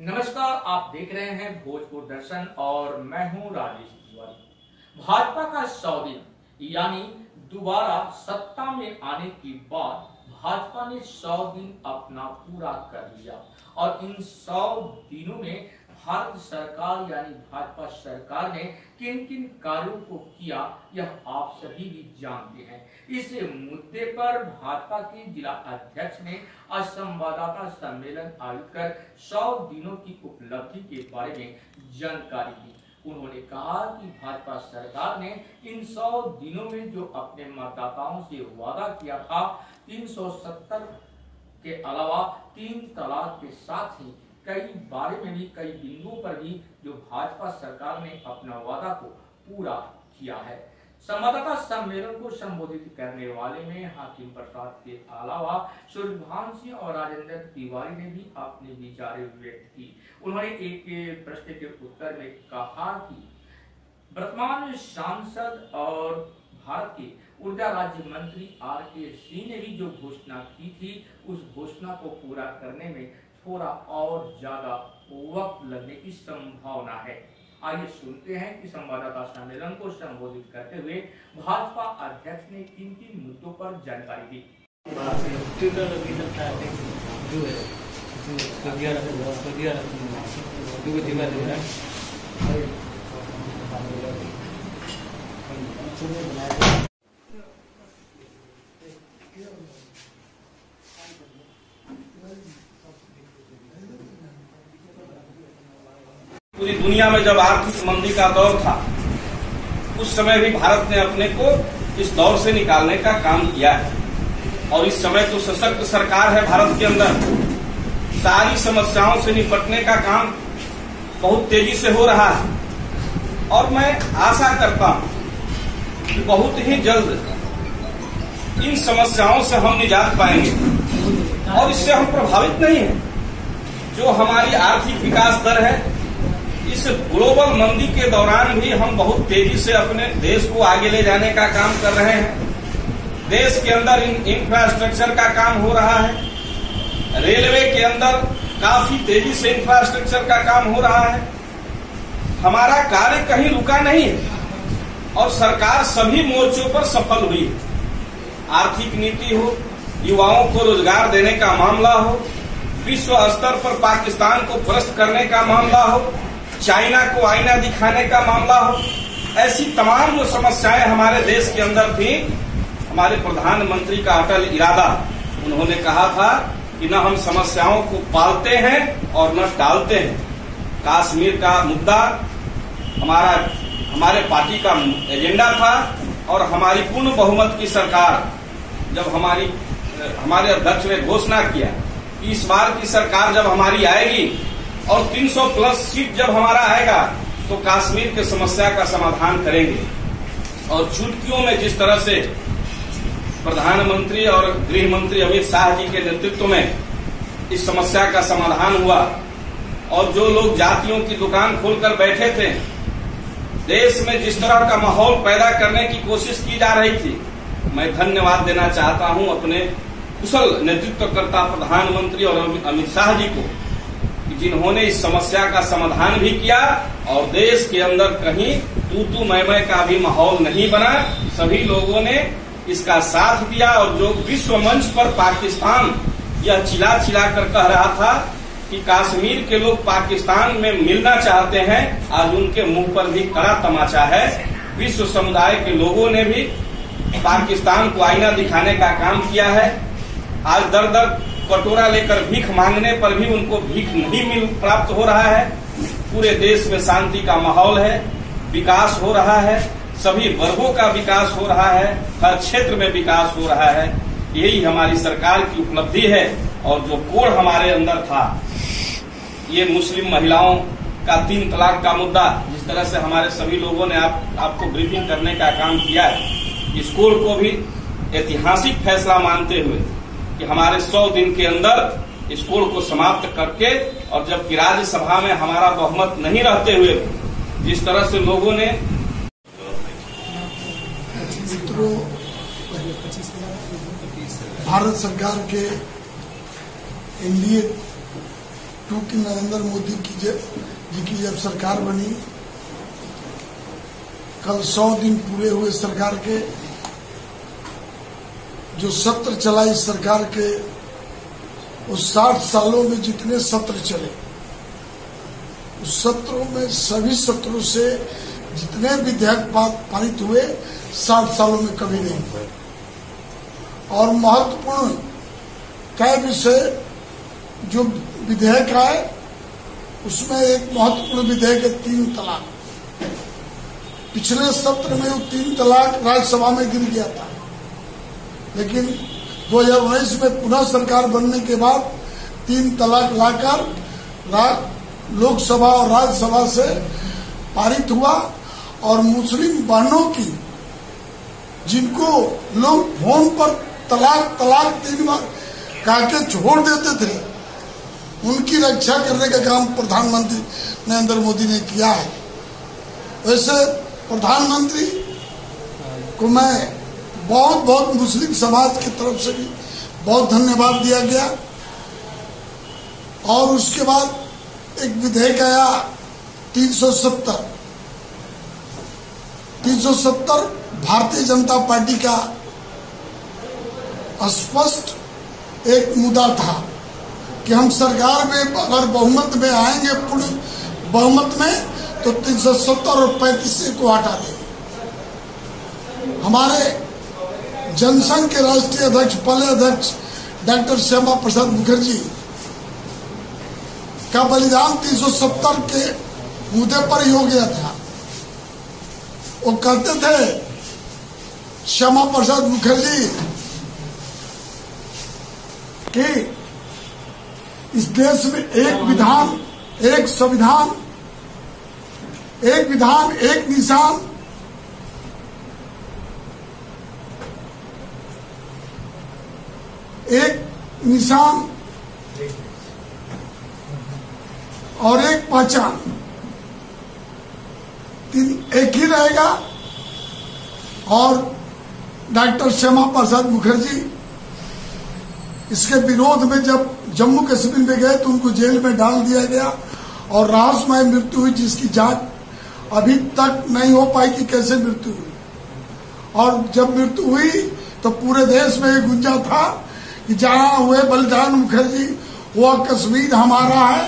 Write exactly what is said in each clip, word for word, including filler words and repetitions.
नमस्कार, आप देख रहे हैं भोजपुर दर्शन और मैं हूं राजेश तिवारी। भाजपा का सौ दिन यानी दोबारा सत्ता में आने के बाद भाजपा ने सौ दिन अपना पूरा कर लिया और इन सौ दिनों में भारत सरकार यानी भाजपा सरकार ने किन किन कार्यों को किया यह आप सभी भी जानते हैं। इस मुद्दे पर भाजपा के जिला अध्यक्ष ने आज संवाददाता सम्मेलन आयोजित कर सौ दिनों की उपलब्धि के बारे में जानकारी दी। उन्होंने कहा कि भाजपा सरकार ने इन सौ दिनों में जो अपने मतदाताओं से वादा किया था, तीन सौ सत्तर के अलावा तीन तलाक के साथ ही कई बारे में भी कई बिंदुओं पर भी जो भाजपा सरकार ने अपना वादा को पूरा किया है। संवाददाता सम्मेलन को संबोधित करने वाले में हाकिम प्रसाद के अलावा सूर्यभान सिंह और राजेंद्र तिवारी ने भी अपने विचार व्यक्त की। उन्होंने एक प्रश्न के उत्तर में कहा कि वर्तमान सांसद और भारत के ऊर्जा राज्य मंत्री आर के सिंह ने भी जो घोषणा की थी, उस घोषणा को पूरा करने में थोड़ा और ज्यादा वक्त लगने की संभावना है। आइए सुनते हैं कि संवाददाता सम्मेलन को संबोधित करते हुए भाजपा अध्यक्ष ने किन किन मुद्दों पर जानकारी दी। पूरी दुनिया में जब आर्थिक मंदी का दौर था, उस समय भी भारत ने अपने को इस दौर से निकालने का काम किया है और इस समय तो सशक्त सरकार है भारत के अंदर। सारी समस्याओं से निपटने का काम बहुत तेजी से हो रहा है और मैं आशा करता हूं कि बहुत ही जल्द इन समस्याओं से हम निजात पाएंगे और इससे हम प्रभावित नहीं हैं। जो हमारी आर्थिक विकास दर है, इस ग्लोबल मंदी के दौरान भी हम बहुत तेजी से अपने देश को आगे ले जाने का काम कर रहे हैं। देश के अंदर इंफ्रास्ट्रक्चर का काम हो रहा है। रेलवे के अंदर काफी तेजी से इंफ्रास्ट्रक्चर का काम हो रहा है। हमारा कार्य कहीं रुका नहीं है और सरकार सभी मोर्चों पर सफल हुई है। आर्थिक नीति हो, युवाओं को रोजगार देने का मामला हो, विश्व स्तर पर पाकिस्तान को परास्त करने का मामला हो, चाइना को आईना दिखाने का मामला हो, ऐसी तमाम जो समस्याएं हमारे देश के अंदर थी, हमारे प्रधानमंत्री का अटल इरादा, उन्होंने कहा था कि न हम समस्याओं को पालते हैं और न टालते हैं। कश्मीर का मुद्दा हमारा हमारे पार्टी का एजेंडा था और हमारी पूर्ण बहुमत की सरकार जब हमारी हमारे अध्यक्ष ने घोषणा किया कि इस बार की सरकार जब हमारी आएगी और तीन सौ प्लस सीट जब हमारा आएगा तो कश्मीर की समस्या का समाधान करेंगे। और चुटकियों में जिस तरह से प्रधानमंत्री और गृह मंत्री अमित शाह जी के नेतृत्व में इस समस्या का समाधान हुआ और जो लोग जातियों की दुकान खोलकर बैठे थे, देश में जिस तरह का माहौल पैदा करने की कोशिश की जा रही थी, मैं धन्यवाद देना चाहता हूं अपने कुशल नेतृत्वकर्ता प्रधानमंत्री और अमित शाह जी को, जिन्होंने इस समस्या का समाधान भी किया और देश के अंदर कहीं तू तू मैं मैं का भी माहौल नहीं बना। सभी लोगों ने इसका साथ दिया और जो विश्व मंच पर पाकिस्तान यह चिल्ला चिल्ला कर कह रहा था कि कश्मीर के लोग पाकिस्तान में मिलना चाहते हैं, आज उनके मुंह पर भी कड़ा तमाचा है। विश्व समुदाय के लोगों ने भी पाकिस्तान को आईना दिखाने का काम किया है। आज दर दर कटोरा लेकर भीख मांगने पर भी उनको भीख नहीं मिल प्राप्त हो रहा है। पूरे देश में शांति का माहौल है, विकास हो रहा है, सभी वर्गों का विकास हो रहा है, हर क्षेत्र में विकास हो रहा है। यही हमारी सरकार की उपलब्धि है। और जो कोड़ हमारे अंदर था, ये मुस्लिम महिलाओं का तीन तलाक का मुद्दा, जिस तरह से हमारे सभी लोगों ने आप, आपको ब्रीफिंग करने का काम किया है, इस कोड़ को भी ऐतिहासिक फैसला मानते हुए कि हमारे सौ दिन के अंदर इस कोड़ को समाप्त करके, और जबकि राज्यसभा में हमारा बहुमत नहीं रहते हुए जिस तरह से लोगों ने भारत सरकार के एनडीए टू की नरेंद्र मोदी की जी की जब सरकार बनी, कल सौ दिन पूरे हुए सरकार के। जो सत्र चला इस सरकार के, उस साठ सालों में जितने सत्र चले, उस सत्रों में सभी सत्रों से जितने विधेयक पारित हुए साठ सालों में कभी नहीं हुए। और महत्वपूर्ण कई विषय जो विधेयक आए, उसमें एक महत्वपूर्ण विधेयक है तीन तलाक। पिछले सत्र में वो तीन तलाक राज्यसभा में गिर गया था, लेकिन दो हजार उन्नीस में पुनः सरकार बनने के बाद तीन तलाक लाकर लोकसभा और राज्यसभा से पारित हुआ। और मुस्लिम बहनों की, जिनको लोग फोन पर तलाक तलाक तीन बार कह के छोड़ देते थे, उनकी रक्षा करने का काम प्रधानमंत्री नरेंद्र मोदी ने किया है। वैसे प्रधानमंत्री को मैं बहुत बहुत मुस्लिम समाज की तरफ से भी बहुत धन्यवाद दिया गया। और उसके बाद एक विधेयक आया तीन सौ सत्तर तीन सौ सत्तर भारतीय जनता पार्टी का स्पष्ट एक मुद्दा था कि हम सरकार में अगर बहुमत में आएंगे, पूर्ण बहुमत में, तो तीन सौ सत्तर और पैंतीस को हटा देंगे। हमारे जनसंघ के राष्ट्रीय अध्यक्ष, पहले अध्यक्ष डॉक्टर श्यामा प्रसाद मुखर्जी का बलिदान तीन सौ सत्तर के मुद्दे पर ही हो गया था। वो कहते थे श्यामा प्रसाद मुखर्जी कि इस देश में एक विधान, एक संविधान, एक विधान, एक निशान, एक निशान और एक पहचान, तीन एक ही रहेगा। और डॉक्टर श्यामा प्रसाद मुखर्जी इसके विरोध में जब जम्मू कश्मीर में गए तो उनको जेल में डाल दिया गया और रहस्यमय मृत्यु हुई, जिसकी जांच अभी तक नहीं हो पाई कि कैसे मृत्यु हुई। और जब मृत्यु हुई तो पूरे देश में ये गुंजा था कि जहां हुए बलिदान मुखर्जी, वह कश्मीर हमारा है।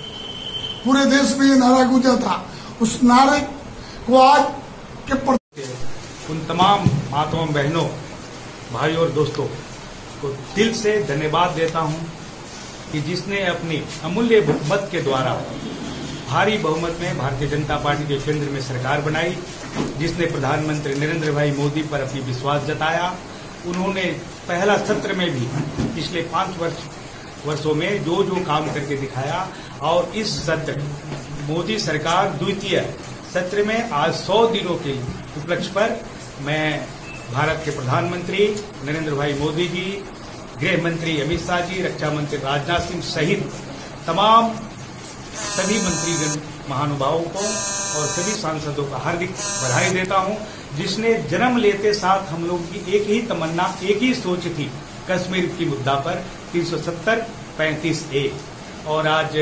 पूरे देश में ये नारा गुंजा था। उस नारे को आज के उन तमाम माताओं बहनों, भाइयों और दोस्तों को दिल से धन्यवाद देता हूं कि जिसने अपनी अमूल्य बहुमत के द्वारा भारी बहुमत में भारतीय जनता पार्टी के केंद्र में सरकार बनाई, जिसने प्रधानमंत्री नरेंद्र भाई मोदी पर अपनी विश्वास जताया। उन्होंने पहला सत्र में भी पिछले पांच वर्ष वर्षों में जो जो काम करके दिखाया, और इस सत्र मोदी सरकार द्वितीय सत्र में आज सौ दिनों के उपलक्ष्य पर मैं भारत के प्रधानमंत्री नरेंद्र भाई मोदी जी, गृह मंत्री अमित शाह जी, रक्षा मंत्री राजनाथ सिंह सहित तमाम सभी मंत्रीगण महानुभावों को और सभी सांसदों का हार्दिक बधाई देता हूं, जिसने जन्म लेते साथ हम लोगों की एक ही तमन्ना, एक ही सोच थी कश्मीर की मुद्दा पर तीन सौ सत्तर पैंतीस ए। और आज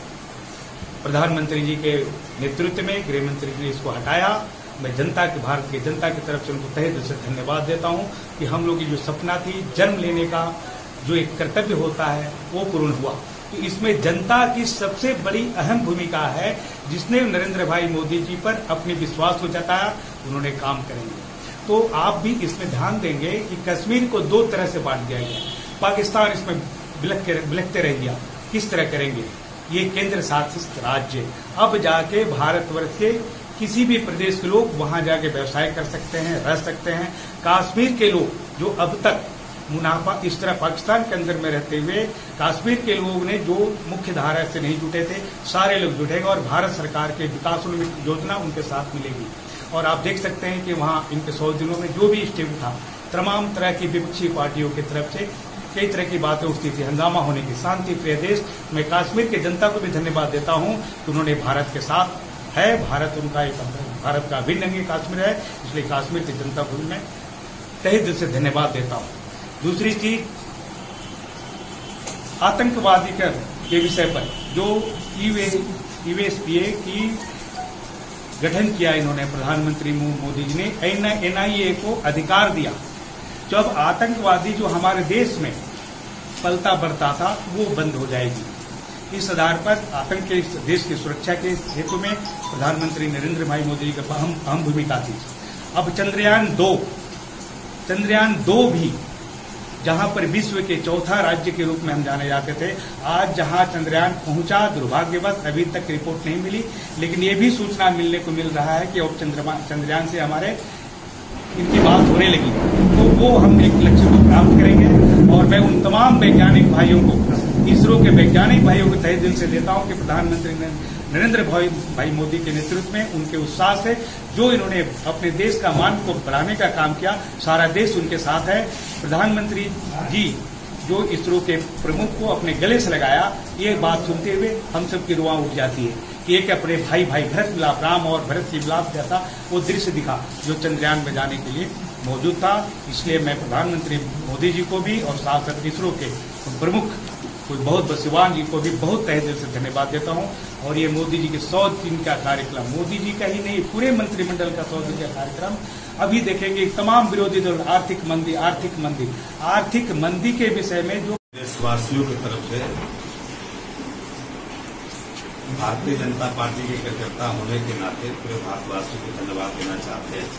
प्रधानमंत्री जी के नेतृत्व में गृह मंत्री जी ने इसको हटाया। मैं जनता की, भारत की जनता की तरफ से उनको तहे दिल से धन्यवाद देता हूं कि हम लोग की जो सपना थी जन्म लेने का, जो एक कर्तव्य होता है, वो पूर्ण हुआ। तो इसमें जनता की सबसे बड़ी अहम भूमिका है, जिसने नरेंद्र भाई मोदी जी पर अपनी विश्वास को जताया, उन्होंने काम करेंगे। तो आप भी इसमें ध्यान देंगे कि कश्मीर को दो तरह से बांट दिया गया। पाकिस्तान इसमें बिलखते रह गया, किस तरह करेंगे? ये केंद्र शासित राज्य अब जाके भारतवर्ष के किसी भी प्रदेश के लोग वहां जाके व्यवसाय कर सकते हैं, रह सकते हैं। कश्मीर के लोग जो अब तक मुनाफा इस तरह पाकिस्तान के अंदर में रहते हुए, कश्मीर के लोगों ने जो मुख्य धारा से नहीं जुटे थे, सारे लोग जुटेंगे और भारत सरकार के विकास योजना उनके साथ मिलेगी। और आप देख सकते हैं कि वहां इनके सौ दिनों में जो भी स्टेप था, तमाम तरह की विपक्षी पार्टियों की तरफ से कई तरह की बातें उठती थी, हंगामा होने की। शांति प्रिय देश, मैं कश्मीर की जनता को भी धन्यवाद देता हूं कि उन्होंने भारत के साथ है, भारत उनका एक भारत का अभिन्न अंग कश्मीर है, इसलिए कश्मीर की जनता को मैं तहे दिल से धन्यवाद देता हूं। दूसरी चीज, आतंकवादी का के विषय पर जो ईवीएसपीए की गठन किया इन्होंने प्रधानमंत्री मोदी जी ने, एनआईए को अधिकार दिया। जब आतंकवादी जो हमारे देश में पलता बढ़ता था वो बंद हो जाएगी। इस आधार पर आतंक के देश की सुरक्षा के हेतु में प्रधानमंत्री नरेंद्र भाई मोदी जी का अहम अहम भूमिका थी। अब चंद्रयान दो चंद्रयान दो भी जहां पर विश्व के चौथा राज्य के रूप में हम जाने जाते थे, आज जहां चंद्रयान पहुंचा, दुर्भाग्यवश अभी तक रिपोर्ट नहीं मिली, लेकिन ये भी सूचना मिलने को मिल रहा है कि अब चंद्रयान से हमारे इनकी बात होने लगी, तो वो हम एक लक्ष्य को प्राप्त करेंगे। और मैं उन तमाम वैज्ञानिक भाइयों को, इसरो के वैज्ञानिक भाइयों को तहे दिल से देता हूं कि प्रधानमंत्री नरेंद्र भाई भाई मोदी के नेतृत्व में, उनके उत्साह से जो इन्होंने अपने देश का मान को बढ़ाने का काम किया, सारा देश उनके साथ है। प्रधानमंत्री जी जो इसरो के प्रमुख को अपने गले से लगाया, ये बात सुनते हुए हम सब की रुआं उठ जाती है कि एक अपने भाई भाई भरत मिलाप, राम और भरत की मिलाप जैसा वो दृश्य दिखा जो चंद्रयान में जाने के लिए मौजूद था। इसलिए मैं प्रधानमंत्री मोदी जी को भी और साथ साथ इसरो के प्रमुख बहुत बसिवान जी को भी बहुत तहे दिल से धन्यवाद देता हूं। और ये मोदी जी के सौ दिन का कार्यक्रम, मोदी जी का ही नहीं पूरे मंत्रिमंडल का सौ दिन का कार्यक्रम अभी देखेंगे। तमाम विरोधी दल आर्थिक मंदी आर्थिक मंदी आर्थिक मंदी के विषय में जो देशवासियों की तरफ से भारतीय जनता पार्टी के कार्यकर्ता होने के नाते पूरे भारतवासियों को धन्यवाद देना चाहते हैं,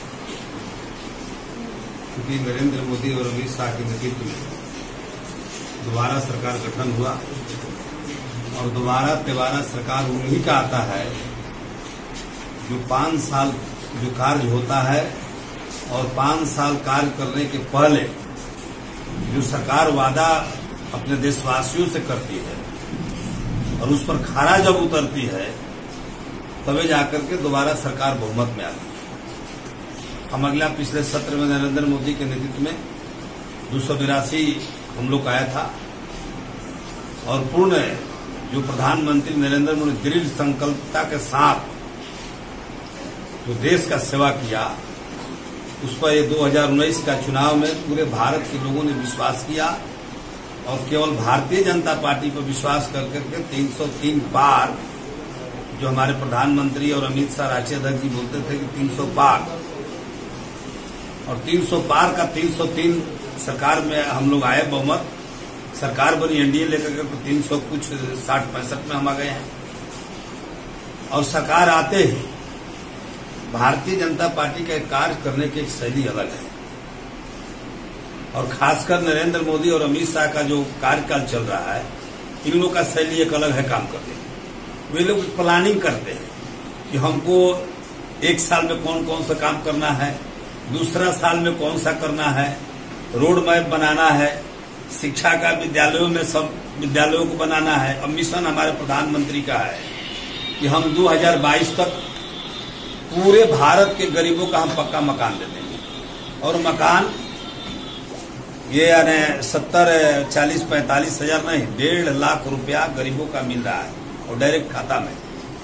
क्योंकि नरेंद्र मोदी और अमित शाह के नेतृत्व में दोबारा सरकार गठन हुआ और दोबारा तिबारा सरकार उन्हीं का आता है जो पांच साल जो कार्य होता है और पांच साल कार्य करने के पहले जो सरकार वादा अपने देशवासियों से करती है और उस पर खारा जब उतरती है तभी जाकर के दोबारा सरकार बहुमत में आती है। हम अगला पिछले सत्र में नरेंद्र मोदी के नेतृत्व में दो सौ बिरासी हम लोग आया था और पूर्ण जो प्रधानमंत्री नरेंद्र मोदी दृढ़ संकल्पता के साथ जो देश का सेवा किया, उस पर ये दो हज़ार उन्नीस का चुनाव में पूरे भारत के लोगों ने विश्वास किया और केवल भारतीय जनता पार्टी पर विश्वास कर करके तीन सौ तीन पार, जो हमारे प्रधानमंत्री और अमित शाह राष्ट्रीय अध्यक्ष जी बोलते थे कि तीन सौ पार, और तीन सौ पार का तीन सौ तीन सरकार में हम लोग आए, बहुमत सरकार बनी एनडीए लेकर के, तो तीन सौ कुछ साठ पैंसठ में हम आ गए हैं। और सरकार आते ही भारतीय जनता पार्टी का कार्य करने की एक शैली अलग है और खासकर नरेंद्र मोदी और अमित शाह का जो कार्यकाल चल रहा है, इन लोगों का शैली एक अलग है काम करने की। वे लोग प्लानिंग करते हैं कि हमको एक साल में कौन कौन सा काम करना है, दूसरा साल में कौन सा करना है, रोड मैप बनाना है, शिक्षा का विद्यालयों में सब विद्यालयों को बनाना है। अब मिशन हमारे प्रधानमंत्री का है कि हम दो हज़ार बाईस तक पूरे भारत के गरीबों का हम पक्का मकान दे देंगे। और मकान ये यानी सत्तर चालीस पैंतालीस हजार नहीं, डेढ़ लाख रुपया गरीबों का मिल रहा है और डायरेक्ट खाता में।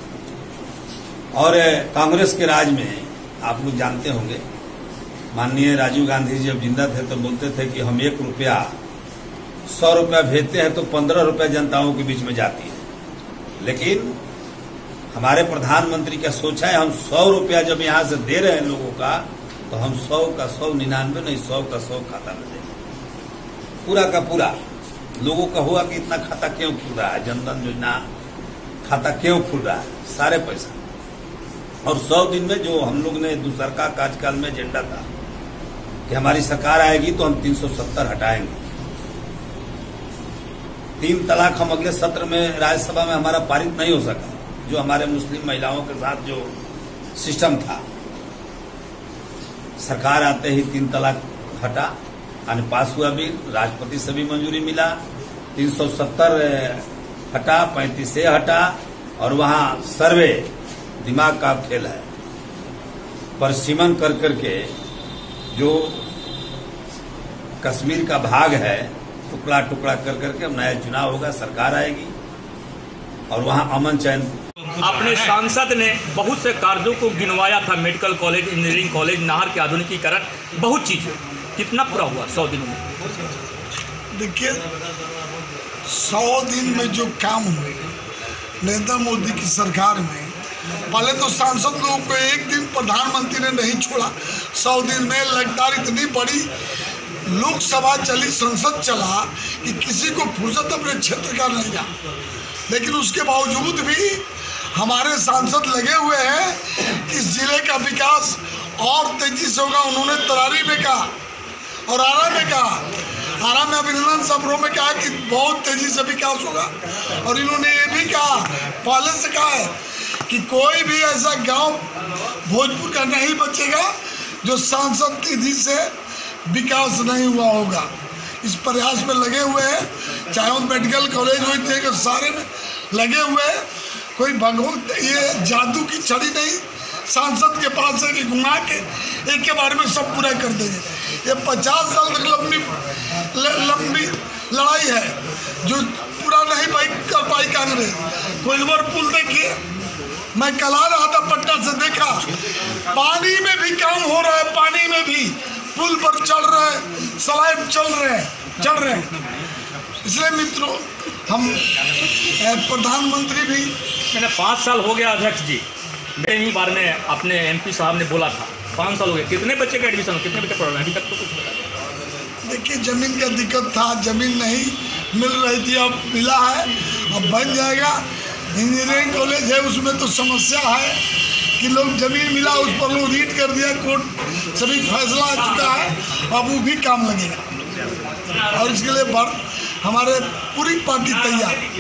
और कांग्रेस के राज में आप लोग जानते होंगे, माननीय राजीव गांधी जी जब जिंदा थे तो बोलते थे कि हम एक रुपया सौ रुपया भेजते हैं तो पंद्रह रुपया जनताओं के बीच में जाती है। लेकिन हमारे प्रधानमंत्री का सोचा है, हम सौ रुपया जब यहाँ से दे रहे हैं लोगों का, तो हम सौ का सौ निन्यानवे नहीं सौ का सौ खाता में देंगे, पूरा का पूरा। लोगों का हुआ कि इतना खाता क्यों खुल रहा है, जनधन योजना खाता क्यों खुल रहा है, सारे पैसा। और सौ दिन में जो हम लोग ने दूसरा का कार्यकाल में एजेंडा था कि हमारी सरकार आएगी तो हम तीन सौ सत्तर हटाएंगे। तीन तलाक हम अगले सत्र में राज्यसभा में हमारा पारित नहीं हो सका, जो हमारे मुस्लिम महिलाओं के साथ जो सिस्टम था। सरकार आते ही तीन तलाक हटा, यानी पास हुआ बिल, राष्ट्रपति से भी मंजूरी मिला, तीन सौ सत्तर हटा, पैंतीस से हटा। और वहां सर्वे दिमाग का खेल है, परिसीमन कर करके जो कश्मीर का भाग है टुकड़ा टुकड़ा कर करके नया चुनाव होगा, सरकार आएगी और वहां अमन चैन। अपने सांसद ने बहुत से कार्यों को गिनवाया था, मेडिकल कॉलेज, इंजीनियरिंग कॉलेज, नहर के आधुनिकीकरण, बहुत चीजें। कितना पूरा हुआ सौ दिनों में? देखिए, सौ दिन में जो काम हुए नरेंद्र मोदी की सरकार में, पहले तो सांसद लोगों को एक दिन प्रधानमंत्री ने नहीं छोड़ा। सौ दिन में लगातार इतनी बड़ी लोकसभा चली, संसद चला कि किसी को फुर्सत अपने क्षेत्र का नहीं था। लेकिन उसके बावजूद भी हमारे सांसद लगे हुए हैं कि इस जिले का विकास और तेजी से होगा। उन्होंने तरारी में कहा और आरा में कहा, आरा में अभिनंदन समारोह में कहा कि बहुत तेजी से विकास होगा। और इन्होंने ये भी कहा, पहले से कहा है कि कोई भी ऐसा गांव भोजपुर का नहीं बचेगा जो सांसद निधि से विकास नहीं हुआ होगा। इस प्रयास में लगे हुए हैं, चाहे वो मेडिकल कॉलेज हो, थे सारे में लगे हुए हैं। कोई भगवत ये जादू की छड़ी नहीं सांसद के पास है कि घुमा के एक के बारे में सब पूरा कर देंगे। ये पचास साल तक लंबी लंबी लड़ाई है जो पूरा नहीं पाई कर पाई कांग्रेस। कोइलवर पुल देखिए, मैं कल आ रहा था पटना से, देखा पानी में भी काम हो रहा है, पानी में भी पुल पर चल रहे हैं, स्लाइड चल रहे हैं चल रहे हैं इसलिए मित्रों, हम प्रधानमंत्री भी मैंने पाँच साल हो गया अध्यक्ष जी, मेरे ही बारे में अपने एमपी साहब ने बोला था, पाँच साल हो गए। कितने बच्चे का एडमिशन, कितने बच्चे पढ़ रहे हैं अभी तक तो कुछ बता। देखिए, जमीन का दिक्कत था, जमीन नहीं मिल रही थी, अब मिला है, अब बन जाएगा। इंजीनियरिंग कॉलेज है, उसमें तो समस्या है कि लोग जमीन मिला उस पर लोग रीट कर दिया, कोर्ट सभी फैसला आ चुका है, अब वो भी काम लगेगा। और इसके लिए हमारे पूरी पार्टी तैयार।